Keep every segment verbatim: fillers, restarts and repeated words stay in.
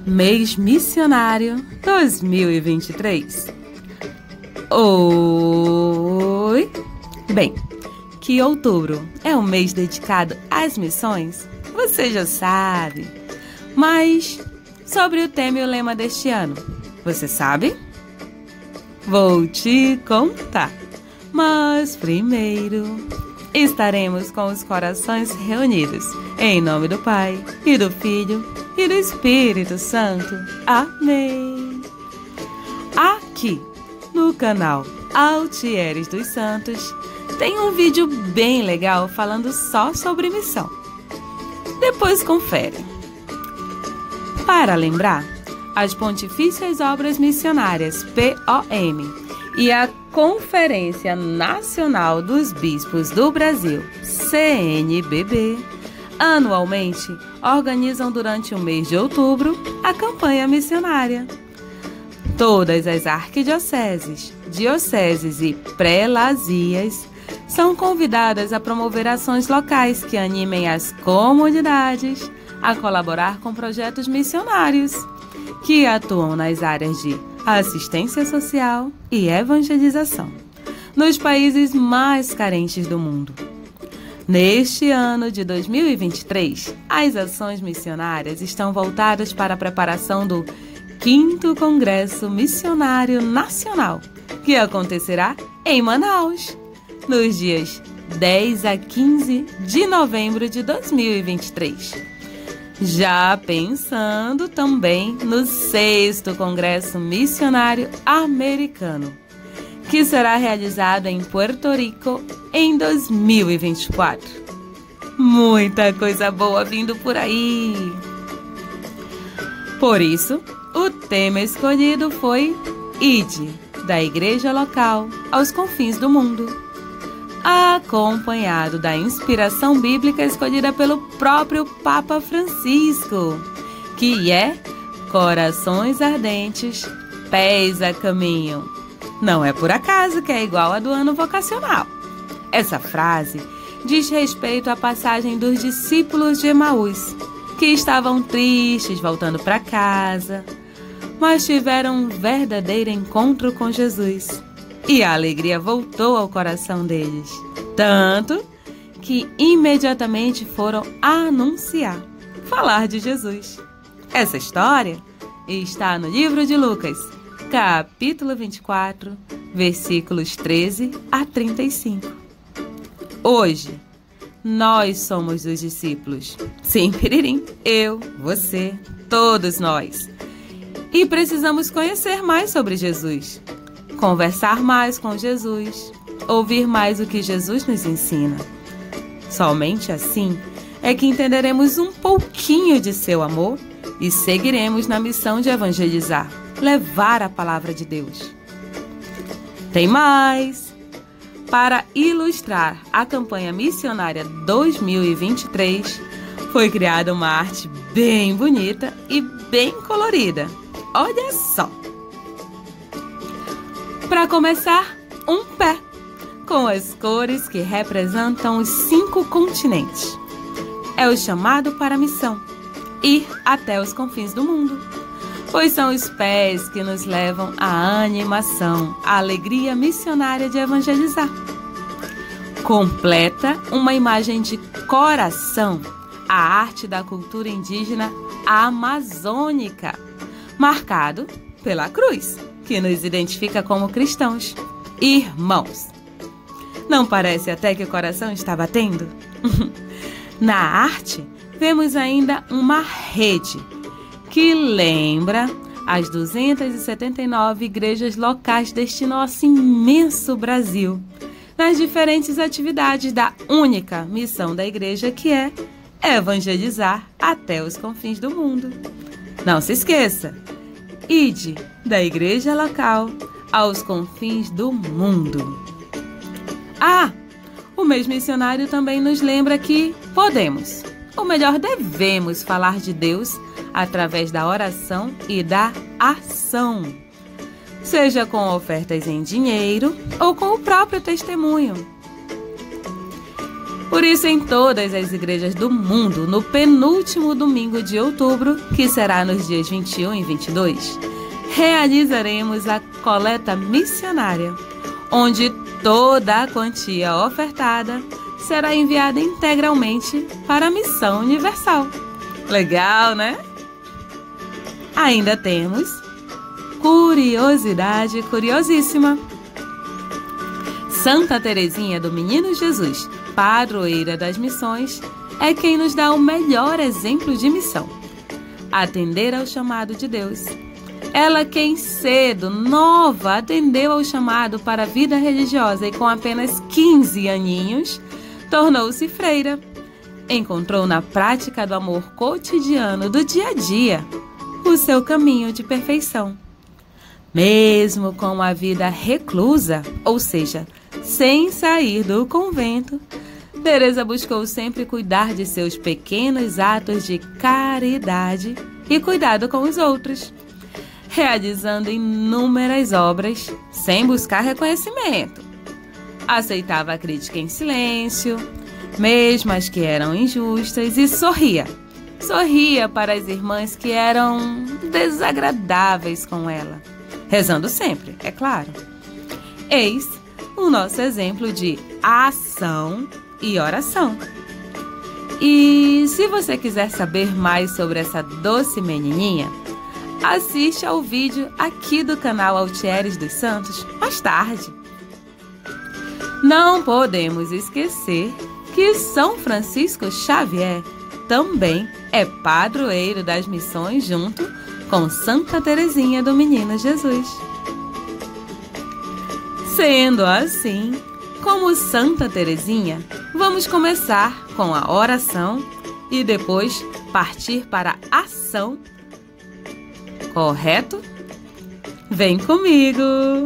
Mês Missionário dois mil e vinte e três. Oi! Bem, que outubro é um mês dedicado às missões, você já sabe. Mas sobre o tema e o lema deste ano, você sabe? Vou te contar. Mas primeiro, estaremos com os corações reunidos, em nome do Pai, e do Filho, e do Espírito Santo. Amém. Aqui, no canal Altieres dos Santos, tem um vídeo bem legal falando só sobre missão. Depois confere. Para lembrar, as Pontifícias Obras Missionárias, P O M, e a Conferência Nacional dos Bispos do Brasil, C N B B, anualmente organizam durante o mês de outubro a campanha missionária. Todas as arquidioceses, dioceses e prelazias são convidadas a promover ações locais que animem as comunidades a colaborar com projetos missionários que atuam nas áreas de assistência social e evangelização nos países mais carentes do mundo. Neste ano de dois mil e vinte e três, as ações missionárias estão voltadas para a preparação do quinto Congresso Missionário Nacional, que acontecerá em Manaus, nos dias dez a quinze de novembro de dois mil e vinte e três. Já pensando também no sexto Congresso Missionário Americano, que será realizado em Puerto Rico em dois mil e vinte e quatro. Muita coisa boa vindo por aí! Por isso, o tema escolhido foi Ide, da igreja local aos confins do mundo, acompanhado da inspiração bíblica escolhida pelo próprio Papa Francisco, que é corações ardentes, pés a caminho. Não é por acaso que é igual a do ano vocacional. Essa frase diz respeito à passagem dos discípulos de Emaús, que estavam tristes voltando para casa, mas tiveram um verdadeiro encontro com Jesus. E a alegria voltou ao coração deles, tanto que imediatamente foram anunciar, falar de Jesus. Essa história está no livro de Lucas, capítulo vinte e quatro, versículos treze a trinta e cinco. Hoje, nós somos os discípulos. Sim, piririm, eu, você, todos nós. E precisamos conhecer mais sobre Jesus, conversar mais com Jesus, ouvir mais o que Jesus nos ensina. Somente assim é que entenderemos um pouquinho de seu amor e seguiremos na missão de evangelizar, levar a palavra de Deus. Tem mais! Para ilustrar a campanha missionária dois mil e vinte e três, foi criada uma arte bem bonita e bem colorida. Olha só! Para começar, um pé, com as cores que representam os cinco continentes. É o chamado para a missão, ir até os confins do mundo, pois são os pés que nos levam à animação, à alegria missionária de evangelizar. Completa uma imagem de coração, a arte da cultura indígena amazônica, marcado pela cruz, que nos identifica como cristãos, irmãos. Não parece até que o coração está batendo? Na arte, vemos ainda uma rede que lembra as duzentas e setenta e nove igrejas locais deste nosso imenso Brasil, nas diferentes atividades da única missão da igreja, que é evangelizar até os confins do mundo. Não se esqueça, ide da igreja local aos confins do mundo. Ah, o mês missionário também nos lembra que podemos, ou melhor, devemos falar de Deus através da oração e da ação, seja com ofertas em dinheiro ou com o próprio testemunho. Por isso, em todas as igrejas do mundo, no penúltimo domingo de outubro, que será nos dias vinte e um e vinte e dois, realizaremos a coleta missionária, onde toda a quantia ofertada será enviada integralmente para a missão universal. Legal, né? Ainda temos curiosidade curiosíssima. Santa Teresinha do Menino Jesus, padroeira das missões, é quem nos dá o melhor exemplo de missão: atender ao chamado de Deus. Ela quem cedo, nova, atendeu ao chamado para a vida religiosa e com apenas quinze aninhos, tornou-se freira. Encontrou na prática do amor cotidiano do dia a dia o seu caminho de perfeição. Mesmo com a vida reclusa, ou seja, sem sair do convento, Teresa buscou sempre cuidar de seus pequenos atos de caridade e cuidado com os outros, realizando inúmeras obras sem buscar reconhecimento. Aceitava a crítica em silêncio, mesmo as que eram injustas, e sorria. Sorria para as irmãs que eram desagradáveis com ela, rezando sempre, é claro. Eis o nosso exemplo de ação e oração. E se você quiser saber mais sobre essa doce menininha, assiste ao vídeo aqui do canal Altieres dos Santos mais tarde. Não podemos esquecer que São Francisco Xavier também é padroeiro das missões junto com Santa Teresinha do Menino Jesus. Sendo assim, como Santa Teresinha, vamos começar com a oração e depois partir para a ação. Correto? Vem comigo!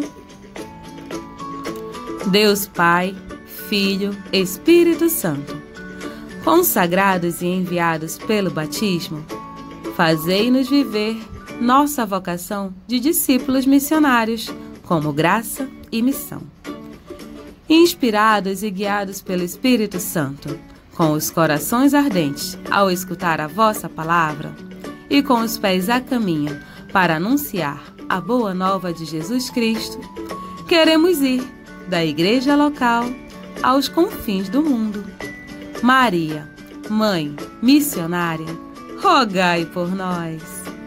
Deus Pai, Filho, Espírito Santo, consagrados e enviados pelo batismo, fazei-nos viver nossa vocação de discípulos missionários como graça e missão. Inspirados e guiados pelo Espírito Santo, com os corações ardentes ao escutar a vossa palavra e com os pés a caminho para anunciar a boa nova de Jesus Cristo, queremos ir da igreja local aos confins do mundo. Maria, Mãe missionária, rogai por nós.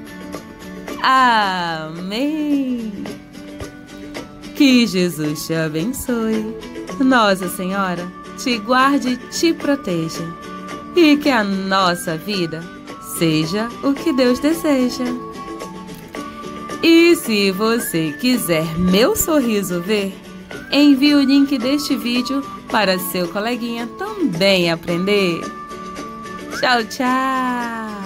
Amém. Que Jesus te abençoe, Nossa Senhora te guarde e te proteja, e que a nossa vida seja o que Deus deseja. E se você quiser meu sorriso ver, envie o link deste vídeo para seu coleguinha também aprender. Tchau, tchau!